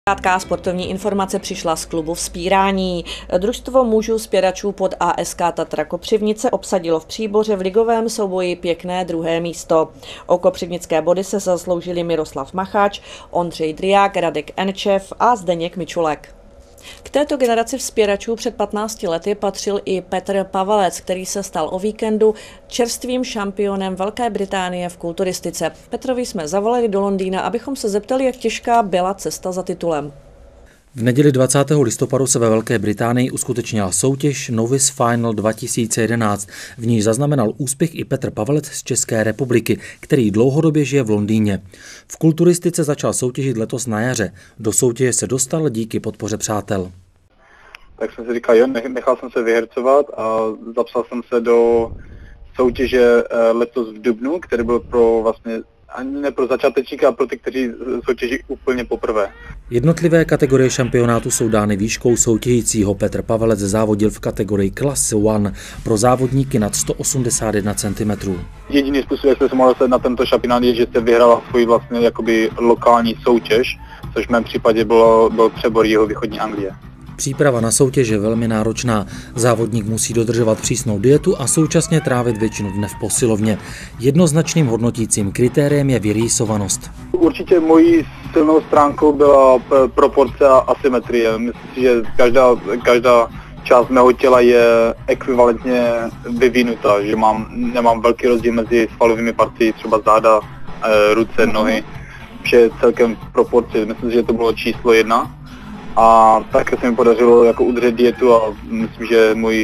Krátká sportovní informace přišla z klubu Vzpírání. Družstvo mužů spěračů pod ASK Tatra Koprivnice obsadilo v Příboře v ligovém souboji pěkné druhé místo. O koprivnické body se zasloužili Miroslav Macháč, Ondřej Driák, Radek Enčev a Zdeněk Mičulek. K této generaci vzpěračů před 15 lety patřil i Petr Pavelec, který se stal o víkendu čerstvým šampionem Velké Británie v kulturistice. Petrovi jsme zavolali do Londýna, abychom se zeptali, jak těžká byla cesta za titulem. V neděli 20. listopadu se ve Velké Británii uskutečnila soutěž Novice Final 2011. V níž zaznamenal úspěch i Petr Pavelec z České republiky, který dlouhodobě žije v Londýně. V kulturistice začal soutěžit letos na jaře. Do soutěže se dostal díky podpoře přátel. Tak jsem si říkal, jo, nechal jsem se vyhercovat a zapsal jsem se do soutěže letos v dubnu, který byl pro vlastně ani ne pro začátečníky, a pro ty, kteří soutěží úplně poprvé. Jednotlivé kategorie šampionátu jsou dány výškou soutěžícího. Petr Pavelec závodil v kategorii Class 1 pro závodníky nad 181 cm. Jediný způsob, jak jste se mohl na tento šampionát, je, že jste vyhrala svůj vlastně jakoby lokální soutěž, což v mém případě byl přebor jihovýchodní Anglie. Příprava na soutěž je velmi náročná. Závodník musí dodržovat přísnou dietu a současně trávit většinu dne v posilovně. Jednoznačným hodnotícím kritériem je vyrýsovanost. Určitě mojí silnou stránkou byla proporce a asymetrie. Myslím si, že každá část mého těla je ekvivalentně vyvinutá, že nemám velký rozdíl mezi svalovými partii, třeba záda, ruce, nohy. Vše celkem v proporci. Myslím si, že to bylo číslo 1. A také se mi podařilo jako udržet dietu a myslím, že můj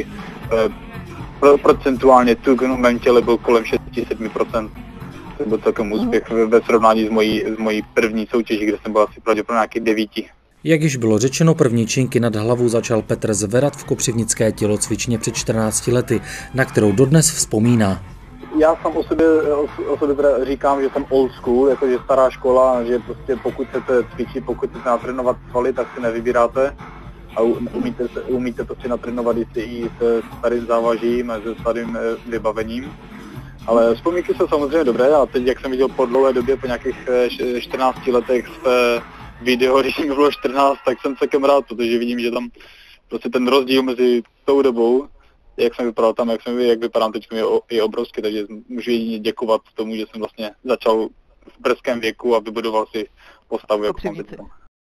procentuálně tuk v mém těle byl kolem 6-7%. To byl celkem úspěch ve srovnání s mojí první soutěží, kde jsem byl asi pravděpodobně nějaký 9. Jak již bylo řečeno, první činky nad hlavu začal Petr zvedat v kopřivnické tělocvičně před 14 lety, na kterou dodnes vzpomíná. Já sám o sobě teda říkám, že jsem old school, jakože stará škola, že prostě pokud chcete cvičit, pokud chcete natrénovat svaly, tak si nevybíráte a umíte to si natrénovat i se starým závažím a se starým vybavením. Ale vzpomínky jsou samozřejmě dobré a teď, jak jsem viděl po dlouhé době, po nějakých 14 letech z video, když mi bylo 14, tak jsem celkem rád, protože vidím, že tam prostě ten rozdíl mezi tou dobou, jak jsem vypadal tam, jak vypadám teď, je obrovský, takže můžu jedině děkovat tomu, že jsem vlastně začal v brzkém věku a vybudoval si postavu, jako mám teď.